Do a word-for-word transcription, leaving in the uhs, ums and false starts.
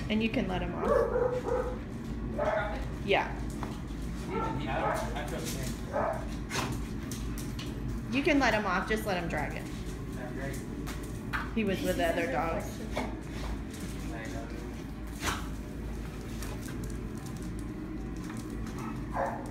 And you can let him off. Yeah. You can let him off, just let him drag it. He was with the other dogs. Thank you.